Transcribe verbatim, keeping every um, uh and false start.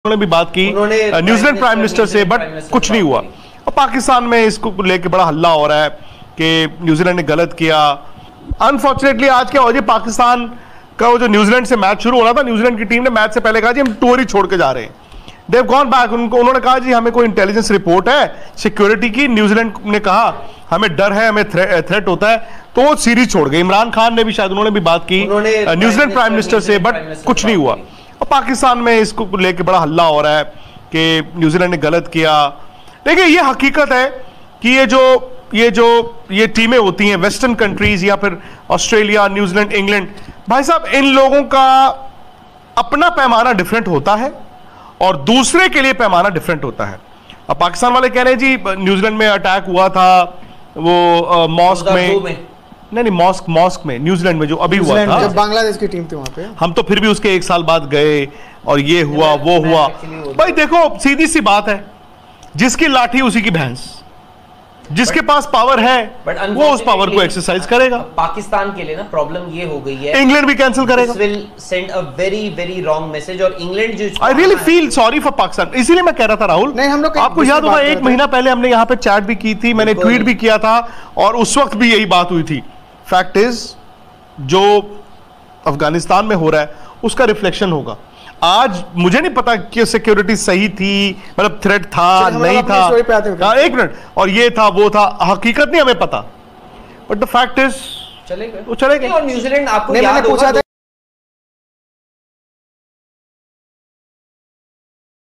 उन्होंने भी बात की न्यूजीलैंड प्राइम मिनिस्टर से, बट कुछ नहीं हुआ। और पाकिस्तान में इसको लेके बड़ा हल्ला हो रहा है कि न्यूजीलैंड ने गलत किया। अनफॉर्चुनेटली आज क्या हो जी, पाकिस्तान का वो जो न्यूजीलैंड से मैच शुरू हो रहा था, न्यूजीलैंड की टीम ने मैच से पहले कहा जी हम टूर ही छोड़ के जा रहे हैं। देव गॉन बैक, उनको उन्होंने कहा जी हमें कोई इंटेलिजेंस रिपोर्ट है सिक्योरिटी की, न्यूजीलैंड ने कहा हमें डर है, हमें थ्रे, थ्रेट होता है, तो वो सीरीज छोड़ गए। इमरान खान ने भी शायद उन्होंने भी बात की न्यूजीलैंड प्राइम मिनिस्टर से, बट कुछ नहीं हुआ। और पाकिस्तान में इसको लेके बड़ा हल्ला हो रहा है कि न्यूजीलैंड ने गलत किया। देखिए ये हकीकत है कि ये जो ये जो ये टीमें होती हैं वेस्टर्न कंट्रीज या फिर ऑस्ट्रेलिया, न्यूजीलैंड, इंग्लैंड, भाई साहब इन लोगों का अपना पैमाना डिफरेंट होता है और दूसरे के लिए पैमाना डिफरेंट होता है। अब पाकिस्तान वाले कह रहे हैं जी न्यूजीलैंड में अटैक हुआ था वो मॉस्क में, में नहीं नहीं मॉस्क मॉस्क में न्यूजीलैंड में जो अभी हुआ था, जब बांग्लादेश की टीम थी वहां पे, हम तो फिर भी उसके एक साल बाद गए और ये हुआ वो हुआ। भाई देखो सीधी सी बात है, जिसकी लाठी उसी की भैंस, जिसके पास पावर है वो उस पावर को एक्सरसाइज करेगा। पाकिस्तान के लिए ना प्रॉब्लम ये हो गई है, इंग्लैंड भी कैंसिल करेगा। This will send a very very wrong message और इंग्लैंड जो I really feel sorry for Pakistan. इसीलिए मैं कह रहा था राहुल, नहीं हम लोग आपको याद होगा एक महीना पहले हमने यहाँ पे चैट भी की थी, मैंने ट्वीट भी किया था और उस वक्त भी यही बात हुई थी। फैक्ट इज जो अफगानिस्तान में हो रहा है उसका रिफ्लेक्शन होगा। आज मुझे नहीं पता कि सिक्योरिटी सही थी, मतलब थ्रेट था नहीं था, एक मिनट, और ये था वो था, हकीकत नहीं हमें पता, बट द फैक्ट इज चले गए वो चले गए। और न्यूजीलैंड आपको याद होगा